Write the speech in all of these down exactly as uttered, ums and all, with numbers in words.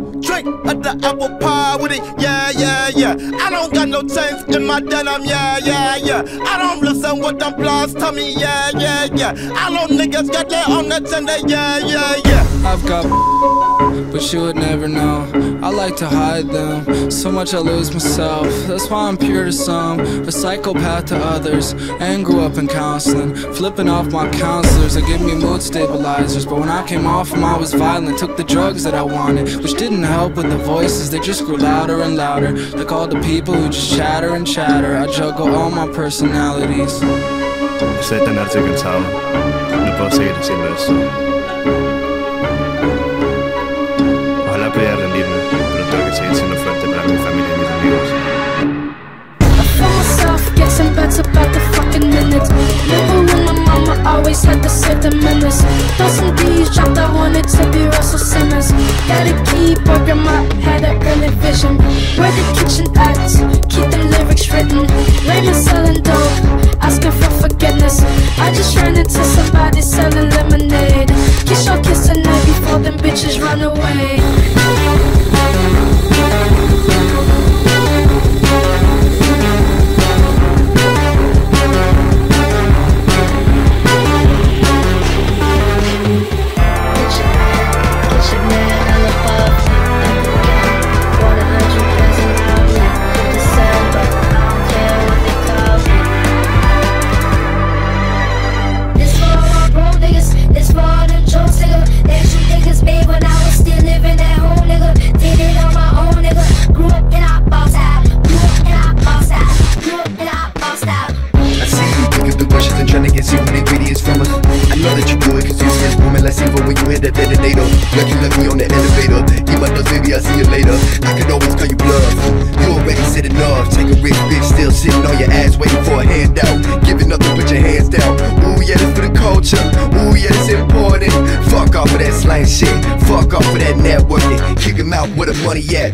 drink at the apple pie with it, yeah, yeah, yeah. I don't got no chains in my denim, yeah, yeah, yeah. I don't listen what them blogs tell me, yeah, yeah, yeah. I know niggas got their own agenda, yeah, yeah, yeah. I've got but you would never know. I like to hide them, so much I lose myself. That's why I'm pure to some, a psychopath to others, and grew up in counseling, flipping off my counselors. They give me mood stabilizers, but when I came off them I was violent. Took the drugs that I wanted, which didn't help with the voices. They just grew louder and louder, like all the people who just chatter and chatter. I juggle all my personalities. Estoy tan harto y cansado, no puedo seguir haciendo esto. Ojalá pudiera rendirme, pero tengo que seguir siendo fuerte para mi familia y mis amigos. I feel myself getting better by the fucking minutes. Remember when my mama always had to say the minutes. Dozen D's dropped, I wanted to be Russell Simmons. Gotta keep working my head, an early vision. Where the kitchen at? Keep them lyrics written. Raymond selling dope, asking for forgiveness. I just ran into somebody selling lemonade. Kiss your kiss tonight before them bitches run away. Like you left me on the elevator. Eat my nuts, baby, I'll see you later. I can always call you bluff. You already said enough. Take a rich bitch, still sitting on your ass, waiting for a handout. Giving up to put your hands down. Ooh, yeah, that's for the culture. Ooh, yeah, that's important. Fuck off of that slang shit. Fuck off of that networking. Kick him out where the money at.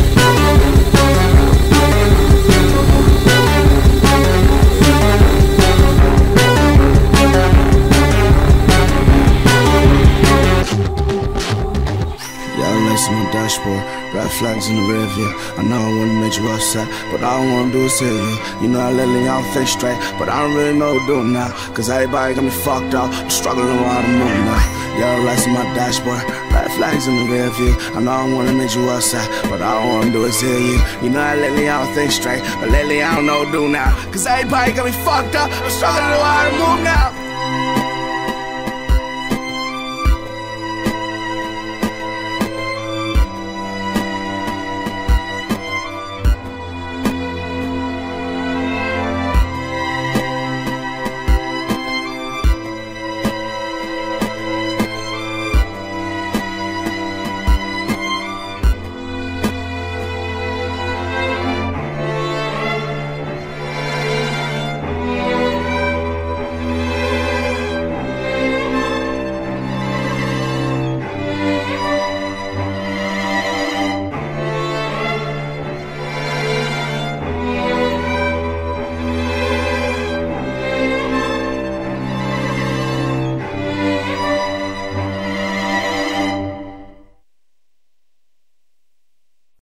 On my dashboard, red flags in the rear view. I know I wanna make you upset, but all I wanna do is hear you. You know I let y'all think straight, but I don't really know what to do now. Cause everybody got me fucked up, I'm struggling while I'm moving now. Yellow lights on my dashboard, red flags in the rear view. I know I wanna make you upset, but all I wanna do is hear you. You know I let y'all think straight, but lately I don't know what to do now. Cause everybody got me fucked up, I'm struggling while I'm moving now.